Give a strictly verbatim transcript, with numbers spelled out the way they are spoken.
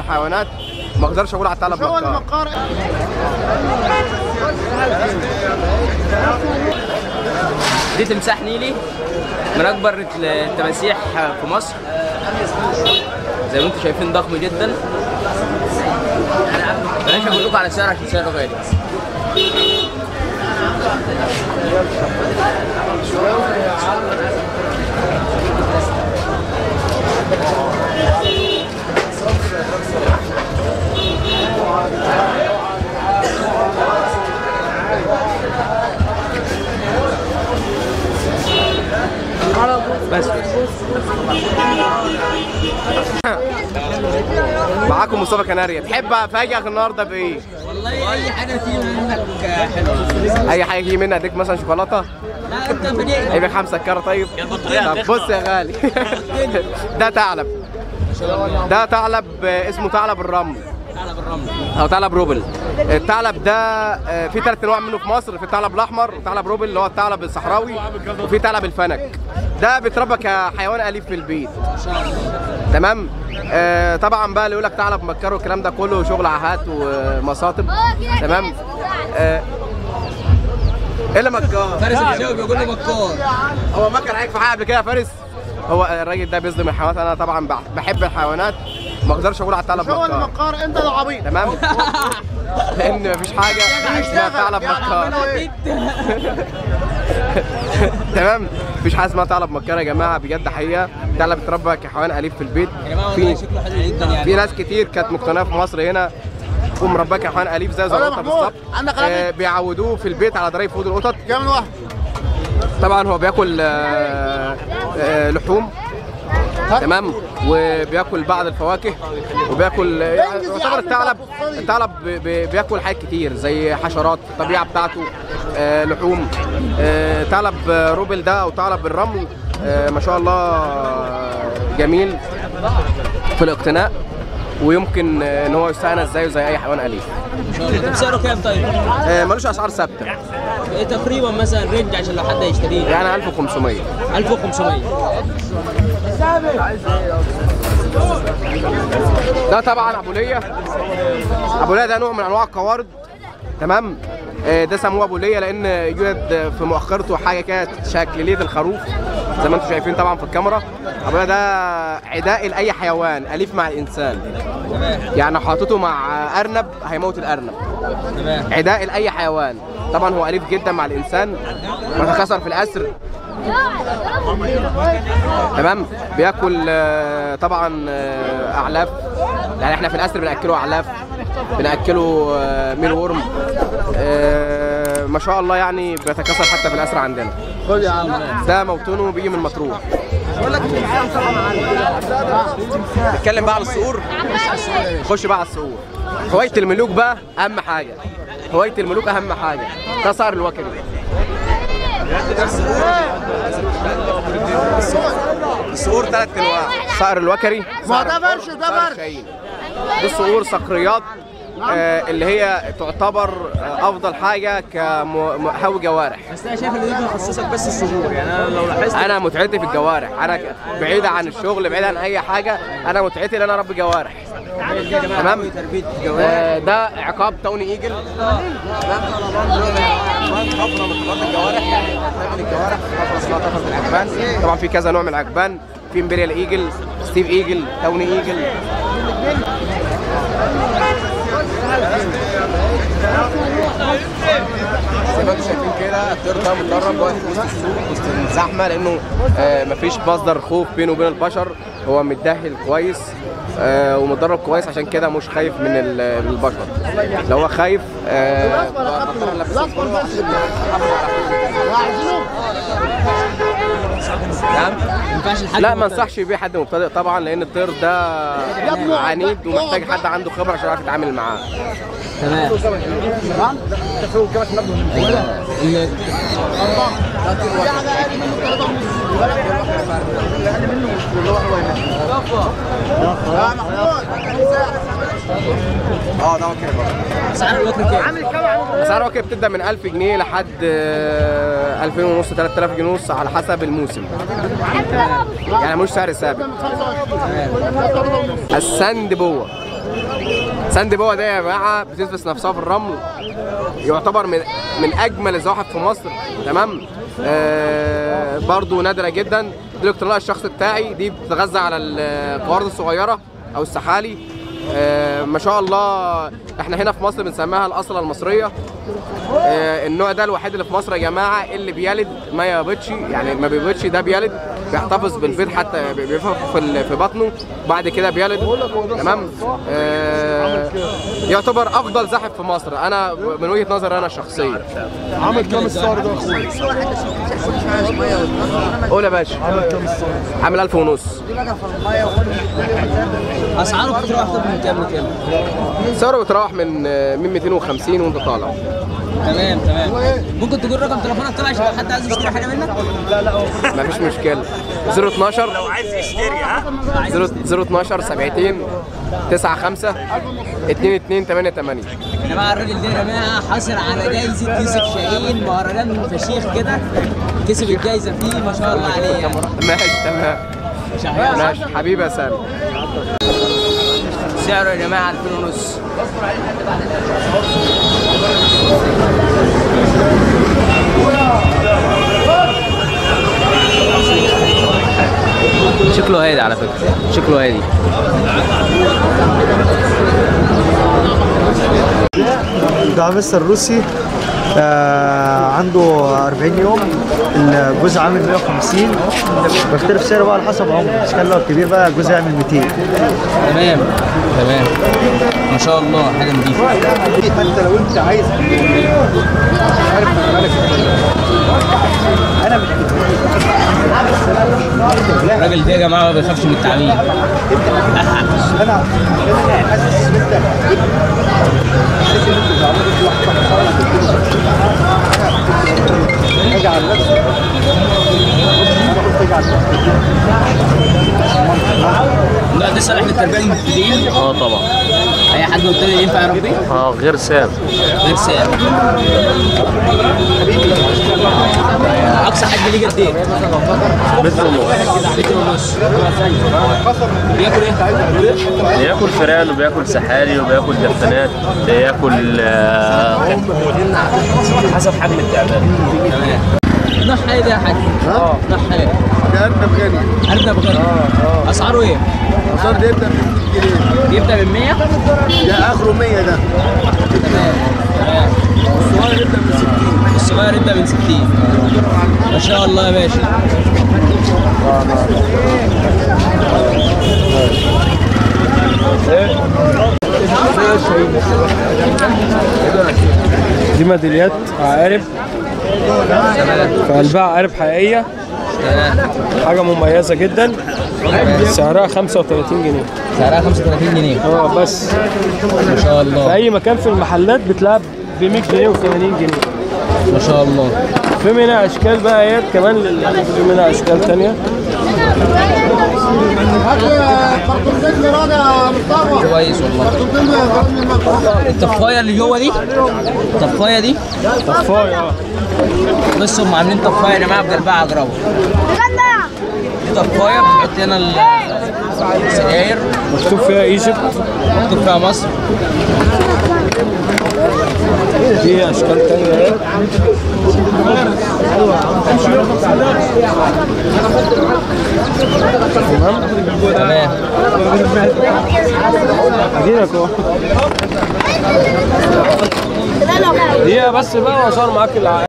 الحيوانات ما اقدرش اقول على الثعلب مكار. دي تمساح نيلي من اكبر التماسيح في مصر، زي ما انتم شايفين ضخم جدا. بلاش اقول لكم على سعر عشان سعره غالي. بس معاكم مصطفى كناريا. تحب افاجئك النهارده بايه؟ والله اي حاجه تيجي منك حلوه. اي حاجه تيجي منها اديك مثلا شوكولاته؟ لا انت فاجئني. اجيب خمسه كاره. طيب طب بص يا غالي ده ثعلب، ده ثعلب اسمه ثعلب الرمل. ثعلب الرمل او ثعلب روبل. الثعلب ده في ثلاث انواع منه في مصر، في الثعلب الاحمر وثعلب روبل اللي هو الثعلب الصحراوي، وفي ثعلب الفنك. ده بيتربى كحيوان اليف في البيت. تمام. آه طبعا بقى اللي يقول لك ثعلب مكار والكلام ده كله شغل عاهات ومصاطب. تمام. آه ايه اللي مكار؟ فارس الشاوي بيقول له مكار. هو مكر عليك في حاجه قبل كده يا فارس؟ هو الراجل ده بيصدم الحيوانات. انا طبعا بحب الحيوانات ما اقدرش اقول على الثعلب مكار. هو المكار انت اللي عبيط. تمام. لان مفيش حاجه اسمها ثعلب مكار. تمام. مفيش حاجه اسمها ثعلب مكار يا جماعه، بجد حقيقه. الثعلب بيتربى كحيوان اليف في البيت. في شكله حلو جدا يعني. في ناس كتير كانت مقتنعه في مصر هنا ومرباه كحيوان اليف زي زي القطه بالظبط. آه بيعودوه في البيت على دراي فود القطط. كام واحد؟ طبعا هو بياكل آه آه لحوم. تمام. وبياكل بعض الفواكه وبياكل يعني يعتبر الثعلب الثعلب بياكل حاجات كتير زي حشرات في الطبيعه بتاعته. آه لحوم. آه ثعلب روبل ده او ثعلب الرمل آه ما شاء الله جميل في الاقتناء، ويمكن ان هو يستأنس زيه زي اي حيوان اليف. ان شاء الله. طب سعره كام طيب؟ آه ملوش اسعار ثابته. ايه تقريبا مثلا رينج عشان لو حد هيشتريه؟ يعني ألف وخمسمية. ألف وخمسمية. ده طبعا ابو ليا. ابو ليا ده نوع من انواع القوارض. تمام. آه ده سموه ابو ليا لان يوجد في مؤخرته حاجه كده شكل ليد الخروف زي ما انتم شايفين طبعا في الكاميرا. ابو ليا ده عداء لاي حيوان اليف مع الانسان. يعني حاطته مع ارنب هيموت الارنب. عداء لاي حيوان. طبعا هو اليف جدا مع الانسان، بيتكاثر في الاسر. تمام. بياكل طبعا اعلاف، يعني احنا في الاسر بناكله اعلاف، بناكله ميل ورم. ما شاء الله يعني بيتكاثر حتى في الاسر عندنا. خد يا عم. ده موطنه بيجي من مطروح. نتكلم بقى على الصقور. نخش بقى على الصقور. هوايه الملوك بقى اهم حاجه. هوايه الملوك اهم حاجه. ده صقر الوكري. الصقور ثلاث انواع. صقر الوكري. ما ده برش ده برش. دي الصقور صقريات آه اللي هي تعتبر آه افضل حاجه كمحاوي جوارح. بس انا شايف ان دي تخصصك بس الصقور، يعني انا لو لاحظت انا متعتي في الجوارح. انا بعيد عن الشغل، بعيد عن اي حاجه، انا متعتي ان انا اربي جوارح. تمام. آه ده عقاب تاوني ايجل. طفره من طفرات الجوارح، يعني من الجوارح طفره اسمها طفره العجبان. طبعا في كذا نوع من العجبان، في امبريال ايجل، ستيف ايجل، تاوني ايجل. زي ما انتم شايفين كده الطير ده متدرب واقف في وسط السوق وسط الزحمه، لانه آه مفيش مصدر خوف بينه وبين البشر. هو متدهل كويس آه ومتدرب كويس، عشان كده مش خايف من البشر. لو هو خايف آه نعم. لا ما انصحش بيه حد مبتدئ طبعا، لان الطير ده عنيد ومحتاج حد عنده خبره عشان يعرف يتعامل معاه. تمام. اه ده وكيل برضه. اسعار الوكر كام؟ اسعار الوكر بتبدا من ألف جنيه لحد ألفين ونص ثلاثة آلاف جنيه ونص على حسب الموسم. يعني مش سعر ثابت. السند بوه ساند بوا ده يا جماعه بتدفس نفسها في الرمل، يعتبر من من اجمل الزواحف في مصر. تمام. آه برضو نادره جدا. دي الالكترونيك الشخص بتاعي، دي بتتغذى على القوارض الصغيره او السحالي. آه ما شاء الله احنا هنا في مصر بنسميها الاصله المصريه. آه النوع ده الوحيد اللي في مصر يا جماعه اللي بيلد ما يبيضش، يعني ما بيبيضش، ده بيلد بيحتفظ بالبيض حتى بيفضل في في بطنه بعد كده بيلد. تمام. آه يعتبر افضل زاحف في مصر انا من وجهه نظري انا الشخصيه. عامل كام السعر ده يا اخويا؟ قول يا باشا. عامل كام السعر؟ عامل ألف ونص. اسعاره بتروح من كام لكام؟ سعره بتروح من من مئتين وخمسين وانت طالع. تمام تمام. ممكن تقول رقم تليفونك طلع عشان حد عايز يشتري حاجه منك؟ مفيش مشكله. صفر اتناشر لو عايز يشتري ها صفر اتناشر سبعتين تسعة خمسة اتنين اتنين تمانية تمانية. يا جماعه الراجل ده يا جماعه حاصل على جايزه يوسف شاهين، مهرجان فشيخ كده، كسب الجايزه فيه ما شاء الله عليه يعني. ماشي تمام. ماشي حبيبي يا سامي. سعره يا جماعه ألفين ونص. شكله هادي على فكره، شكله هادي. ده مستر روسي، آه عنده أربعين يوم، الجزء عامل مية وخمسين، بيختلف سعره بقى على حسب عمره، بس كان لو كبير بقى الجزء يعمل ميتين. تمام تمام ما شاء الله، حاجه نضيفه. حتى لو انت عايز عارف انا مش الراجل ده يا جماعه ما بيخافش من التعميم. انا حاسس ان انت حاسس ان انت اجعل نفسك لا ده صالح للتربيه المبتدئين؟ اه طبعا. اي حد مبتدئ ينفع يربيه؟ اه غير سام. غير سام. اقصى حد ليه قد ايه؟ متر ونص. متر ونص. بياكل ايه؟ بياكل فئران وبياكل سحاري وبياكل دفانات، بياكل آه حسب حجم التعبان. تمام. نوع حاجه ده يا حاج؟ اه نوع حاجه. ده ارنب غني. ارنب غني. اه اه اسعاره ايه؟ الاسعار ده يبدا من مية جنيه. بيبدا من مية؟ ده اخره مية ده. تمام تمام. الصغير يبدا من ستين. الصغير يبدا من ستين. ما شاء الله يا باشا. دي ميداليات عقارب، في قلبها عقارب حقيقية، حاجة مميزة جدا، سعرها خمسة وتلاتين جنيه. سعرها خمسة وتلاتين جنيه. اه بس ما شاء الله. في أي مكان في المحلات بتلاقيها ب مية جنيه و ثمانين جنيه. ما شاء الله. في منها أشكال بقى ايات كمان، في منها أشكال تانية. كويس والله. الطفايه اللي جوه دي، الطفايه دي طفاية اه. بص هم عاملين طفايه يا جماعه بقلبها عجراوي. دي طفايه بتحط هنا السجاير، مكتوب فيها ايجيبت، مكتوب فيها مصر. دي أشكال تانية اهي. تمام؟ تمام. اديلك اهو. دقيقة بس بقى وأصور معاك العقارب.